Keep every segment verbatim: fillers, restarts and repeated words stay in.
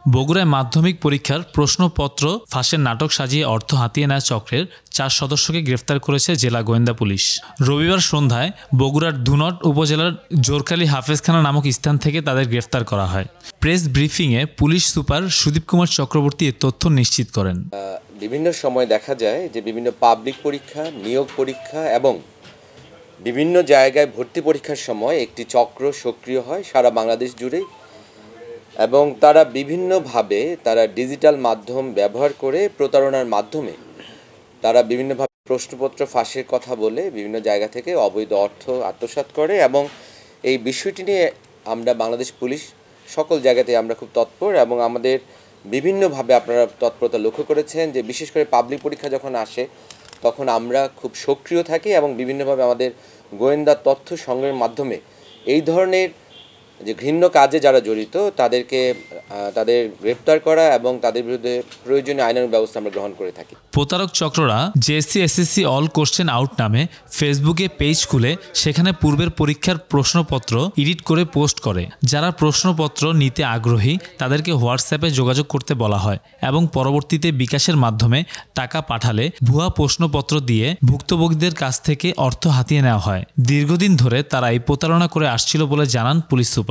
বগুড়ায় মাধ্যমিক পরীক্ষার প্রশ্নপত্র ফাঁসের নাটক সাজিয়ে অর্থ হাতিয়ে নেওয়া চক্রের চার সদস্যকে গ্রেফতার করেছে জেলা গোয়েন্দা পুলিশ। রবিবার সন্ধ্যায় বগুড়ার ধুনট উপজেলার জোরখালী হাফেজখানা নামক স্থান থেকে তাদের গ্রেফতার করা হয়। প্রেস ব্রিফিংয়ে পুলিশ সুপার সুদীপ কুমার চক্রবর্তী এ তথ্য নিশ্চিত করেন। বিভিন্ন সময় দেখা যায় যে বিভিন্ন পাবলিক পরীক্ষা, নিয়োগ পরীক্ষা এবং বিভিন্ন জায়গায় ভর্তি পরীক্ষার সময় একটি চক্র সক্রিয় হয় সারা বাংলাদেশ জুড়েই, এবং তারা বিভিন্নভাবে তারা ডিজিটাল মাধ্যম ব্যবহার করে প্রতারণার মাধ্যমে তারা বিভিন্নভাবে প্রশ্নপত্র ফাঁসের কথা বলে বিভিন্ন জায়গা থেকে অবৈধ অর্থ আত্মসাৎ করে। এবং এই বিষয়টি নিয়ে আমরা বাংলাদেশ পুলিশ সকল জায়গাতে আমরা খুব তৎপর, এবং আমাদের বিভিন্নভাবে আপনারা তৎপরতা লক্ষ্য করেছেন যে বিশেষ করে পাবলিক পরীক্ষা যখন আসে তখন আমরা খুব সক্রিয় থাকি এবং বিভিন্নভাবে আমাদের গোয়েন্দা তথ্য সংগ্রহের মাধ্যমে এই ধরনের যে ঘৃণ্য কাজে যারা জড়িত তাদেরকে তাদের গ্রেপ্তার করা এবং তাদের বিরুদ্ধে প্রয়োজনীয় আইনানুগ ব্যবস্থা আমরা গ্রহণ করে থাকি। প্রতারক চক্ররা JSC SSC all question out নামে ফেসবুকে পেজ খুলে সেখানে পূর্বের পরীক্ষার প্রশ্নপত্র এডিট করে পোস্ট করে। যারা প্রশ্নপত্র নিতে আগ্রহী তাদেরকে হোয়াটসঅ্যাপে যোগাযোগ করতে বলা হয় এবং পরবর্তীতে বিকাশের মাধ্যমে টাকা পাঠালে ভুয়া প্রশ্নপত্র দিয়ে ভুক্তভোগীদের কাছ থেকে অর্থ হাতিয়ে নেওয়া হয়। দীর্ঘদিন ধরে তারা এই প্রতারণা করে আসছিল বলে জানান পুলিশ সুপার।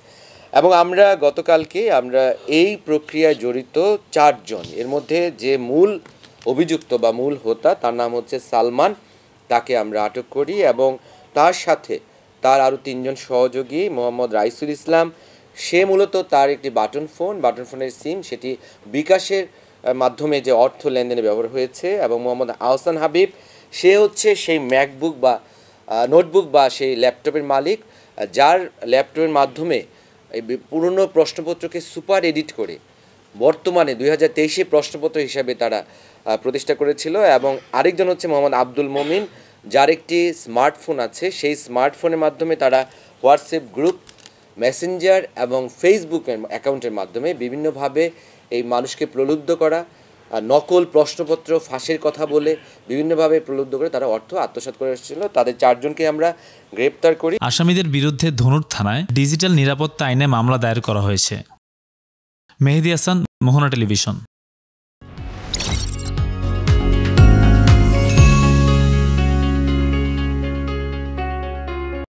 এবং আমরা গতকালকে আমরা এই প্রক্রিয়ায় জড়িত চারজন, এর মধ্যে যে মূল অভিযুক্ত বা মূল হোতা তার নাম হচ্ছে সালমান, তাকে আমরা আটক করি এবং তার সাথে তার আরও তিনজন সহযোগী, মোহাম্মদ রাইসুল ইসলাম, সে মূলত তার একটি বাটন ফোন বাটন ফোনের সিম সেটি বিকাশের মাধ্যমে যে অর্থ লেনদেনে ব্যবহার হয়েছে, এবং মোহাম্মদ আহসান হাবিব, সে হচ্ছে সেই ম্যাকবুক বা নোটবুক বা সেই ল্যাপটপের মালিক যার ল্যাপটপের মাধ্যমে এই পুরনো প্রশ্নপত্রকে সুপার এডিট করে বর্তমানে দুই হাজার তেইশে প্রশ্নপত্র হিসাবে তারা প্রতিষ্ঠা করেছিল। এবং আরেকজন হচ্ছে মোহাম্মদ আব্দুল মমিন, যার একটি স্মার্টফোন আছে, সেই স্মার্টফোনের মাধ্যমে তারা হোয়াটসঅ্যাপ গ্রুপ, মেসেঞ্জার এবং ফেসবুকের অ্যাকাউন্টের মাধ্যমে বিভিন্নভাবে এই মানুষকে প্রলুব্ধ করা, নকল প্রশ্নপত্র ফাঁসের কথা বলে বিভিন্নভাবে প্রলুব্ধ করে তারা অর্থ আত্মসাৎ করে এসেছিল। তাদের চারজনকে আমরা গ্রেপ্তার করি। আসামিদের বিরুদ্ধে ধনুট থানায় ডিজিটাল নিরাপত্তা আইনে মামলা দায়ের করা হয়েছে। মেহেদী হাসান, মোহনা টেলিভিশন।